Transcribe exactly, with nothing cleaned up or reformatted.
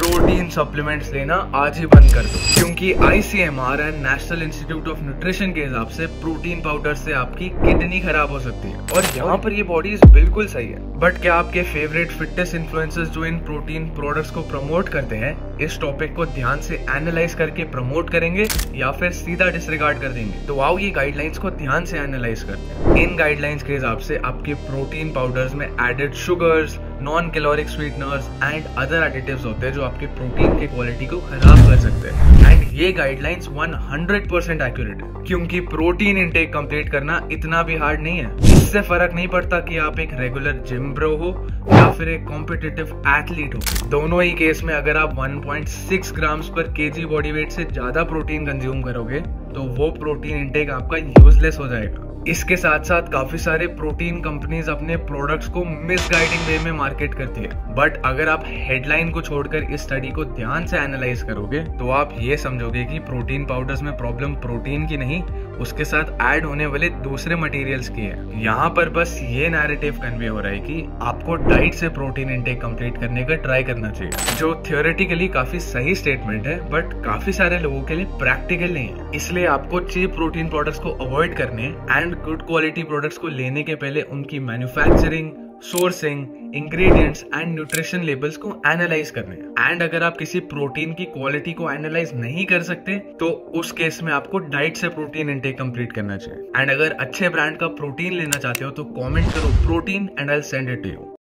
Protein supplements लेना आज ही बंद कर दो, क्योंकि I C M R and National Institute of Nutrition के हिसाब से प्रोटीन पाउडर से आपकी किडनी खराब हो सकती है। और यहाँ पर ये बॉडीज बिल्कुल सही है। बट क्या आपके फेवरेट फिटनेस इन्फ्लुएंसर्स जो इन प्रोटीन प्रोडक्ट्स को प्रमोट करते हैं इस टॉपिक को ध्यान से एनालाइज करके प्रमोट करेंगे या फिर सीधा डिसरिगार्ड कर देंगे? तो आओ ये गाइडलाइंस को ध्यान से एनालाइज करते हैं। इन गाइडलाइंस के हिसाब से आपके प्रोटीन पाउडर्स में added sugars, non caloric sweeteners and other additives होते हैं जो आपके प्रोटीन की क्वालिटी को खराब कर सकते हैं। एंड ये गाइडलाइंस हंड्रेड परसेंट एक्यूरेट है, क्योंकि प्रोटीन इंटेक कंप्लीट करना इतना भी हार्ड नहीं है। इससे फर्क नहीं पड़ता कि आप एक रेगुलर जिम ब्रो हो या फिर एक कॉम्पिटिटिव एथलीट हो। दोनों ही केस में अगर आप वन पॉइंट सिक्स ग्राम्स पर केजी बॉडी वेट से ज्यादा प्रोटीन कंज्यूम करोगे तो वो प्रोटीन इंटेक आपका यूजलेस हो जाएगा। इसके साथ साथ काफी सारे प्रोटीन कंपनीज अपने प्रोडक्ट्स को मिसगाइडिंग वे में मार्केट करती है। बट अगर आप हेडलाइन को छोड़कर इस स्टडी को ध्यान से एनालाइज करोगे तो आप ये समझोगे कि प्रोटीन पाउडर्स में प्रॉब्लम प्रोटीन की नहीं, उसके साथ ऐड होने वाले दूसरे मटेरियल्स की है। यहाँ पर बस ये नैरेटिव कन्वे हो रहा है कि आपको डाइट से प्रोटीन इंटेक कंप्लीट करने का ट्राई करना चाहिए, जो थियोरेटिकली काफी सही स्टेटमेंट है बट काफी सारे लोगों के लिए प्रैक्टिकल नहीं है। इसलिए आपको चीप प्रोटीन प्रोडक्ट्स को अवॉइड करने एंड गुड क्वालिटी प्रोडक्ट्स को लेने के पहले उनकी manufacturing, sourcing, ingredients and nutrition labels को एनालाइज करने हैं। एंड अगर आप किसी प्रोटीन की क्वालिटी को एनालाइज नहीं कर सकते तो उस केस में आपको डाइट से प्रोटीन इंटेक कंप्लीट करना चाहिए। एंड अगर अच्छे ब्रांड का प्रोटीन लेना चाहते हो तो कमेंट करो protein and I will send it to you.